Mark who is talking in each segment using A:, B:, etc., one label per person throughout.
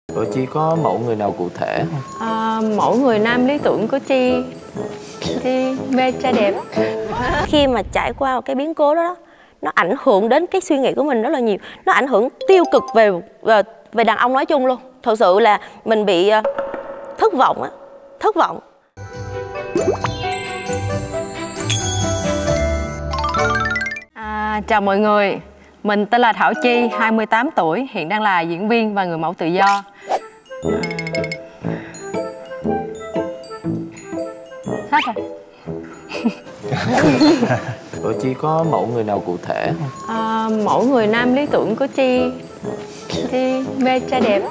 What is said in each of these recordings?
A: Rồi Chi có mẫu người nào cụ thể không?
B: Mẫu người nam lý tưởng của Chi mê trai đẹp.
C: Khi mà trải qua một cái biến cố đó, nó ảnh hưởng đến cái suy nghĩ của mình rất là nhiều. Nó ảnh hưởng tiêu cực về đàn ông nói chung luôn. Thật sự là mình bị thất vọng á, thất vọng.
B: Chào mọi người, mình tên là Thảo Chi, 28 tuổi, hiện đang là diễn viên và người mẫu tự do. Hết rồi.
A: Rồi Chi có mẫu người nào cụ thể không?
B: Mẫu người nam lý tưởng của Chi mê trai đẹp.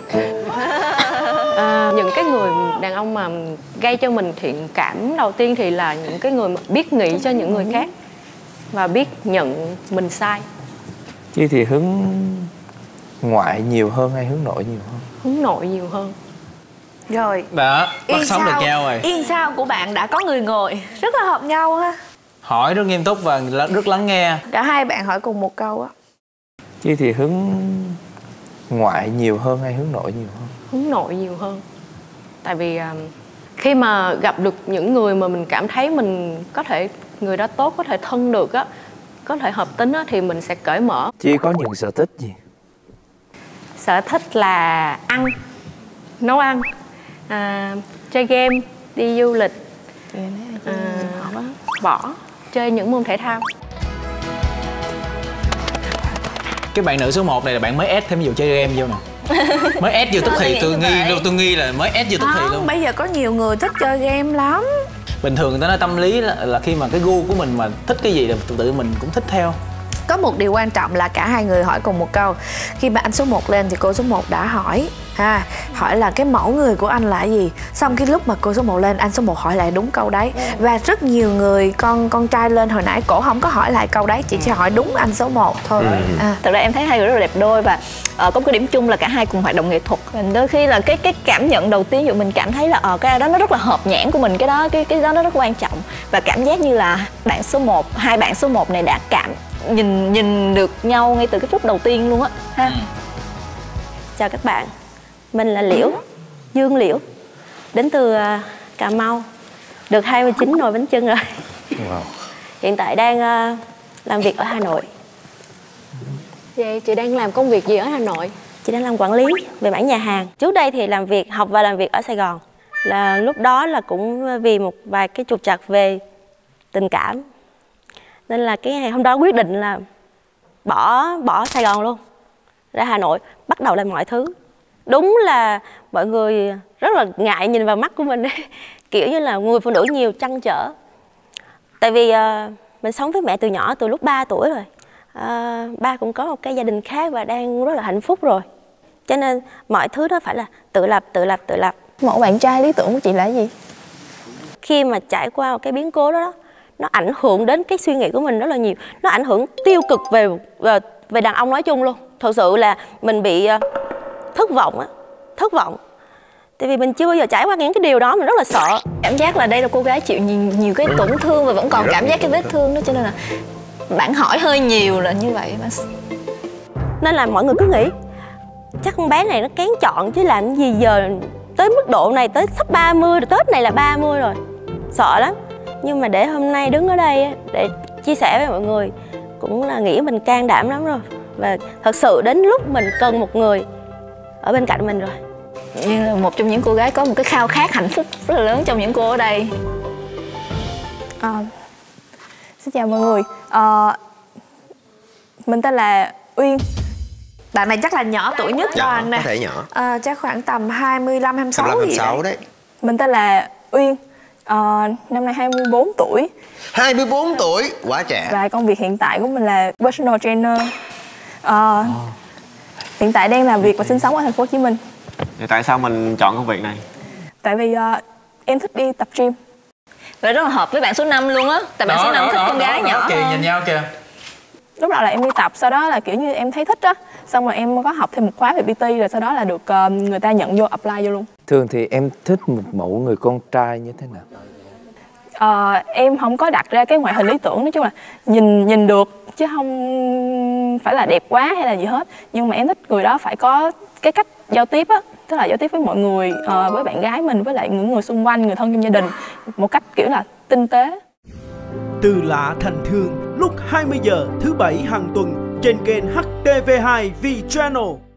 B: Những cái người đàn ông mà gây cho mình thiện cảm đầu tiên thì là những cái người mà biết nghĩ cho những người khác và biết nhận mình sai.
A: Chi thì hướng ngoại nhiều hơn hay hướng nội nhiều hơn?
B: Hướng nội nhiều hơn.
D: Rồi
E: đó, bắt sống được nhau rồi.
D: Yên sao của bạn đã có người ngồi, rất là hợp nhau ha.
E: Hỏi rất nghiêm túc và rất lắng nghe.
D: Cả hai bạn hỏi cùng một câu á.
A: Chi thì hướng ngoại nhiều hơn hay hướng nội nhiều hơn?
B: Hướng nội nhiều hơn. Tại vì khi mà gặp được những người mà mình cảm thấy mình có thể, người đó tốt, có thể thân được á, có thể hợp tính á, thì mình sẽ cởi mở.
A: Chi có những sở thích gì?
B: Sở thích là ăn, nấu ăn, chơi game, đi du lịch, võ, chơi những môn thể thao.
E: Cái bạn nữ số 1 này là bạn mới ép thêm vụ chơi game vô nè. Mới ép vô tức thì tôi nghi là mới ép vô tức thì luôn.
D: Bây giờ có nhiều người thích chơi game lắm.
E: Bình thường người ta nói tâm lý là khi mà cái gu của mình mà thích cái gì là tự mình cũng thích theo.
D: Có một điều quan trọng là cả hai người hỏi cùng một câu. Khi mà anh số 1 lên thì cô số 1 đã hỏi hỏi là cái mẫu người của anh là gì. Xong cái lúc mà cô số 1 lên, anh số 1 hỏi lại đúng câu đấy. Và rất nhiều người con trai lên hồi nãy cổ không có hỏi lại câu đấy, chỉ hỏi đúng anh số 1 thôi.
F: Thật ra em thấy hai người rất là đẹp đôi và có một cái điểm chung là cả hai cùng hoạt động nghệ thuật. Đôi khi là cái cảm nhận đầu tiên của mình cảm thấy là cái đó nó rất là hợp nhãn của mình, cái đó nó rất quan trọng. Và cảm giác như là bạn số 1, hai bạn số 1 này đã nhìn được nhau ngay từ cái phút đầu tiên luôn á ha.
C: Chào các bạn, mình là Liễu, Dương Liễu, đến từ Cà Mau, được 29 nồi bánh chưng rồi.
A: Wow.
C: Hiện tại đang làm việc ở Hà Nội.
B: Vậy chị đang làm công việc gì ở Hà Nội?
C: Chị đang làm quản lý về mảng nhà hàng. Trước đây thì học và làm việc ở Sài Gòn. Là lúc đó là cũng vì một vài cái trục trặc về tình cảm, nên là cái ngày hôm đó quyết định là bỏ Sài Gòn luôn, ra Hà Nội bắt đầu làm mọi thứ. Đúng là mọi người rất là ngại nhìn vào mắt của mình kiểu như là người phụ nữ nhiều trăn trở. Tại vì mình sống với mẹ từ nhỏ, từ lúc 3 tuổi rồi. Ba cũng có một cái gia đình khác và đang rất là hạnh phúc rồi. Cho nên mọi thứ đó phải là tự lập.
F: Mẫu bạn trai lý tưởng của chị là gì?
C: Khi mà trải qua một cái biến cố đó, nó ảnh hưởng đến cái suy nghĩ của mình rất là nhiều. Nó ảnh hưởng tiêu cực về đàn ông nói chung luôn. Thật sự là mình bị thất vọng á, thất vọng. Tại vì mình chưa bao giờ trải qua những cái điều đó, mình rất là sợ.
F: Cảm giác là đây là cô gái chịu nhiều cái tổn thương và vẫn còn cảm giác cái vết thương đó, cho nên là bạn hỏi hơi nhiều là như vậy mà.
C: Nên là mọi người cứ nghĩ chắc con bé này nó kén chọn chứ làm gì giờ tới mức độ này, tới sắp 30 rồi, Tết này là 30 rồi. Sợ lắm. Nhưng mà để hôm nay đứng ở đây để chia sẻ với mọi người cũng là nghĩ mình can đảm lắm rồi. Và thật sự đến lúc mình cần một người ở bên cạnh mình rồi.
F: Như là một trong những cô gái có một cái khao khát hạnh phúc rất là lớn trong những cô ở đây.
G: Xin chào mọi người, mình tên là Uyên.
D: Bạn này chắc là nhỏ tuổi nhất đoàn nè.
H: Có thể nhỏ.
D: Chắc khoảng tầm 25, 26 gì
H: 26
D: đấy.
G: Mình tên là Uyên, năm nay 24 tuổi.
H: 24 tuổi, quá trẻ.
G: Và công việc hiện tại của mình là personal trainer. Hiện tại đang làm việc và sinh sống ở thành phố Hồ Chí Minh.
I: Thì tại sao mình chọn công việc này?
G: Tại vì em thích đi tập gym.
F: Và rất là hợp với bạn số 5 luôn á. Tại bạn số 5 thích con gái nhỏ
E: kìa,
F: hơn.
E: nhìn nhau kìa.
G: Lúc đầu là em đi tập, sau đó là kiểu như em thấy thích á. Xong rồi em có học thêm một khóa về PT, rồi sau đó là được người ta nhận vô, apply vô luôn.
A: Thường thì em thích một mẫu người con trai như thế nào?
G: Em không có đặt ra cái ngoại hình lý tưởng, nói chung là nhìn được chứ không phải là đẹp quá hay là gì hết. Nhưng mà em thích người đó phải có cái cách giao tiếp á, tức là giao tiếp với mọi người, với bạn gái mình, với lại những người xung quanh, người thân trong gia đình một cách kiểu là tinh tế.
J: Từ lạ thành thương lúc 20 giờ thứ Bảy hàng tuần trên kênh HTV2 V Channel.